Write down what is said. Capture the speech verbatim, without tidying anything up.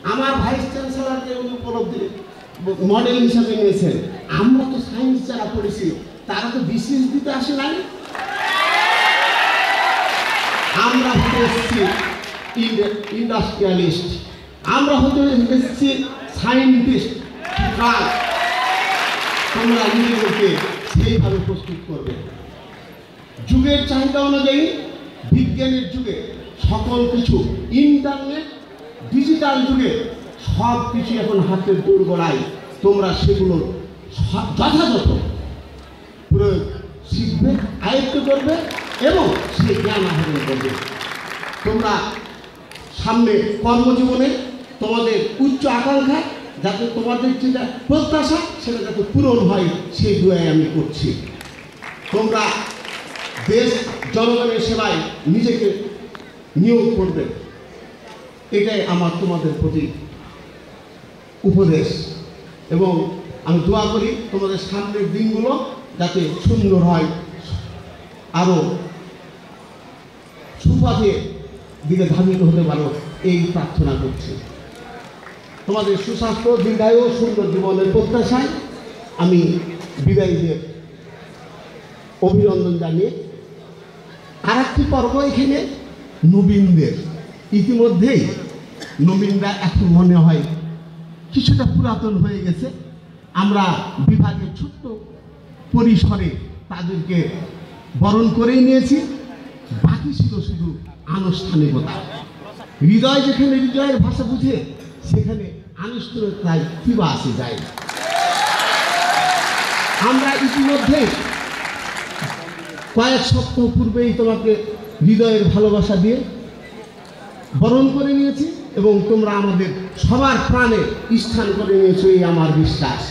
আমার ভাইস চ্যান্সেলরকে উনি উপলব্ধি মডেল হিসাবে নিয়েছেন। আমরা তো সায়েন্স যারা পড়েছি তারা তো বিসিএস দিতে আসে নাই, আমরা হতে এসেছি ইন্ডাস্ট্রিয়ালিস্ট, আমরা হতে এসেছি সায়েন্টিস্ট। তোমরা নিজেদেরকে সেইভাবে প্রস্তুত করবে। যুগের চাহিদা অনুযায়ী বিজ্ঞানের যুগে সকল কিছু, ইন্টারনেট ডিজিটাল যুগে সব কিছু এখন হাতের দোরগোড়ায়। তোমরা সেগুলো যথাযথ প্রয়োগ শিখবে, আয়ত্ত করবে এবং সেই জ্ঞান আহরণ করবে। তোমরা সামনে কর্মজীবনে তোমাদের উচ্চ আকাঙ্ক্ষা, যাতে তোমাদের যেটা প্রত্যাশা সেটা যাতে পূরণ হয়, সেই দোয়াই আমি করছি। তোমরা দেশ জনগণের সেবায় নিজেকে নিয়োগ করবে, এটাই আমার তোমাদের প্রতি উপদেশ। এবং আমি দোয়া করি তোমাদের সামনের দিনগুলো যাতে সুন্দর হয়, আরও সুপথে দিকে ধাবিত হতে পারো, এই প্রার্থনা করছি। তোমাদের সুস্বাস্থ্য, দীর্ঘায়ু, সুন্দর জীবনের প্রত্যাশায় আমি বিদায়ীদের অভিনন্দন জানিয়ে আর একটি পর্ব এখানে নবীনদের। ইতিমধ্যেই নবীনরা এখন মনে হয় কিছুটা পুরাতন হয়ে গেছে। আমরা বিভাগের ছোট্ট পরিসরে তাদেরকে বরণ করে নিয়েছি, বাকি ছিল শুধু আনুষ্ঠানিকতা। হৃদয় যেখানে হৃদয়ের ভাষা বুঝে সেখানে আনুষ্ঠানিকতায় কি বা আসে যায়। আমরা ইতিমধ্যে কয়েক সপ্তাহ পূর্বেই তোমাকে হৃদয়ের ভালোবাসা দিয়ে বরণ করে নিয়েছি এবং তোমরা আমাদের সবার প্রাণে স্থান করে নিয়েছো, এই আমার বিশ্বাস।